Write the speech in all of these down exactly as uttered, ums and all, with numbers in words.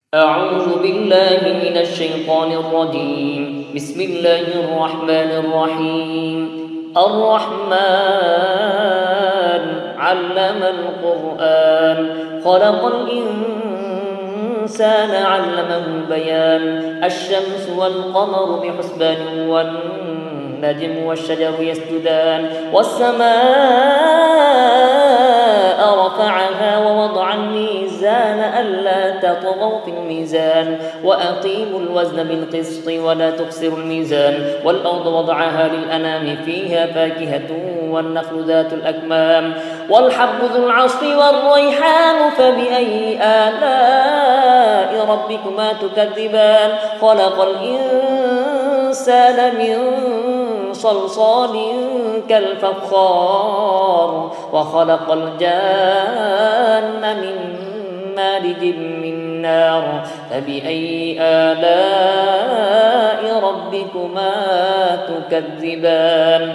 أعوذ بالله من الشيطان الرجيم. بسم الله الرحمن الرحيم. الرحمن علم القرآن خلق الإنسان علمه البيان. الشمس والقمر بحسبان والنجم والشجر يسجدان. والسماء رفعها ووضع الميزان ألا تطغوا في الميزان وأقيموا الوزن بالقسط ولا تخسروا الميزان. والأرض وضعها للأنام فيها فاكهة والنخل ذات الأكمام والحب ذو العصف والريحان. فبأي آلاء ربكما تكذبان؟ خلق الإنسان من صلصال كالفخار وخلق الجان من مارج من نار. فبأي آلاء ربكما تكذبان؟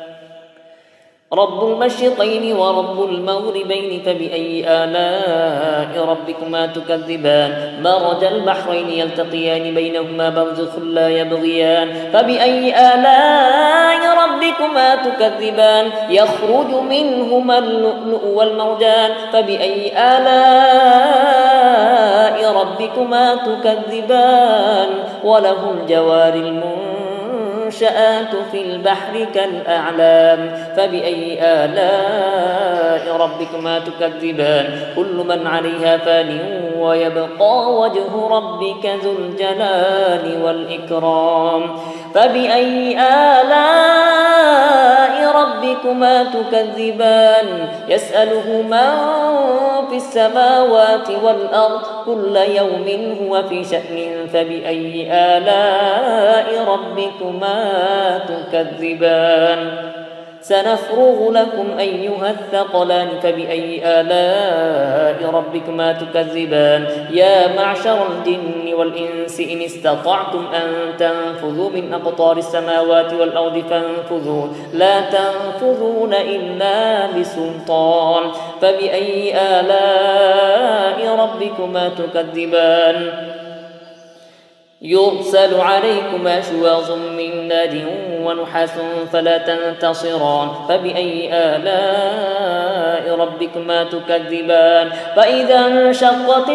رب المشرقين ورب المغربين. فبأي آلاء ربكما تكذبان؟ مرج البحرين يلتقيان بينهما برزخ لا يبغيان. فبأي آلاء ربكما تكذبان؟ يخرج منهما اللؤلؤ والمرجان. فبأي آلاء ربكما تكذبان؟ وله الجوار المنشآت في البحر كالأعلام. فبأي آلاء ربكما تكذبان؟ كل من عليها فان ويبقى وجه ربك ذو الجلال والإكرام. فبأي آلاء ربكما تكذبان؟ يسأله من في السماوات والأرض كل يوم هو في شأن. فبأي آلاء ربكما تكذبان؟ سنفرغ لكم أيها الثقلان. فبأي آلاء ربكما تكذبان؟ يا معشر الجن والإنس إن استطعتم أن تنفذوا من أقطار السماوات والأرض فانفذوا لا تنفذون إلا بسلطان. فبأي آلاء ربكما تكذبان؟ يرسل عليكما شواظ من نار ونحاس فلا تنتصران. فبأي آلاء ربكما تكذبان؟ فإذا انشقت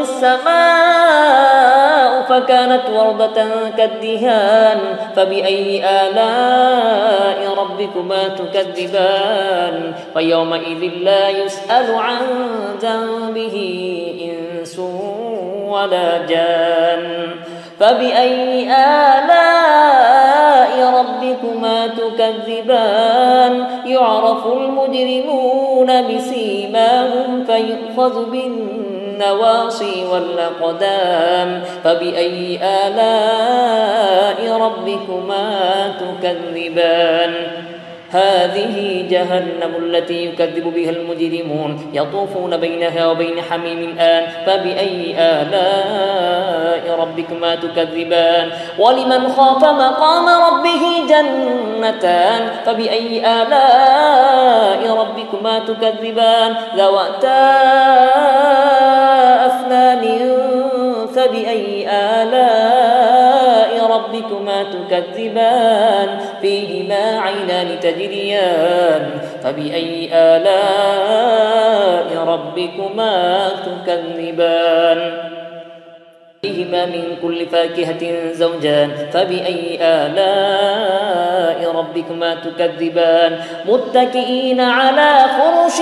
السماء فكانت وردة كالدهان. فبأي آلاء ربكما تكذبان؟ فيومئذ لا يسأل عن ذنبه إنس ولا جان. فبأي آلاء ربكما تكذبان؟ يعرف المجرمون بسيماهم فيؤخذ بالنواصي والأقدام. فبأي آلاء ربكما تكذبان؟ هذه جهنم التي يكذب بها المجرمون يطوفون بينها وبين حميم آن. فبأي آلاء ربكما تكذبان؟ ولمن خاف مقام ربه جنتان. فبأي آلاء ربكما تكذبان؟ ذواتا أفنان. فبأي آلاء ربكما تكذبان؟ فيهما عينان تجريان. فبأي آلاء ربكما تكذبان؟ فيهما من كل فاكهة زوجان. فبأي آلاء ربكما تكذبان؟ متكئين على فرش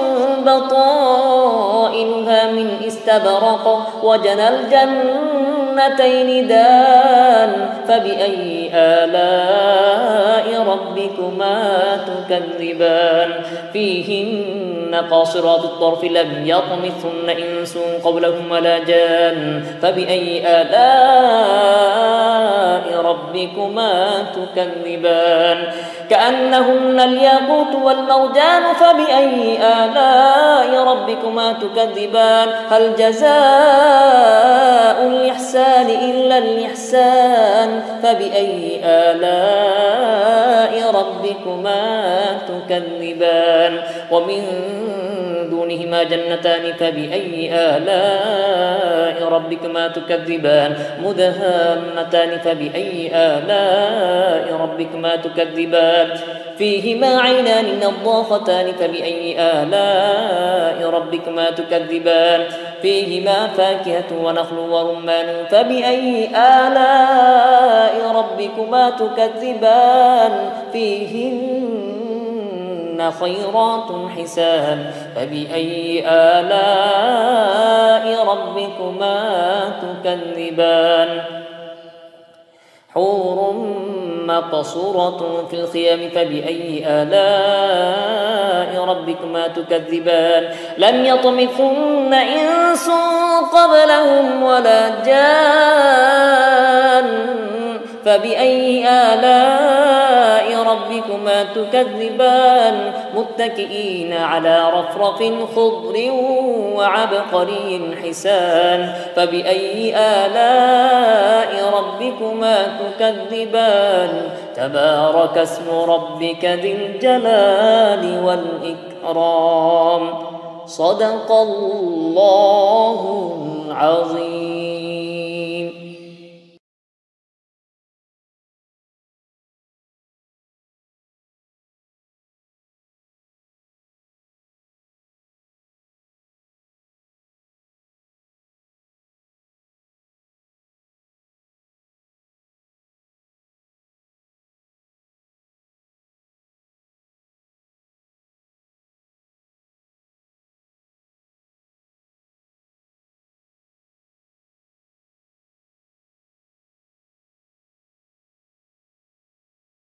بطائنها من استبرق وجنى الجنتين دان. فبأي آلاء ربكما تكذبان؟ فيهن قاصرات الطرف لم يطمثن إنس قبلهم ولا جان. فبأي آلاء ربكما تكذبان؟ كأنهن الياقوت والمرجان. فبأي آلاء ربكما تكذبان؟ هل جزاء الإحسان إلا الإحسان؟ فبأي آلاء ربكما تكذبان ومن دونهما جنتان فبأي آلاء ربكما تكذبان مدهامتان فبأي آلاء ربكما تكذبان فيهما عينان نضاختان فبأي آلاء ربكما تكذبان فيهما فاكهة ونخل ورمان فبأي آلاء ربكما تكذبان فيهن خيرات حسان فبأي آلاء ربكما تكذبان حور مقصورة في الخيام فبأي آلاء ربكما تكذبان لم يطمثن إنس قبلهم ولا جان فبأي آلاء ربكما تكذبان متكئين على رفرف خضر وعبقري حسان فبأي آلاء ربكما تكذبان تبارك اسم ربك ذي الجلال والإكرام صدق الله العظيم.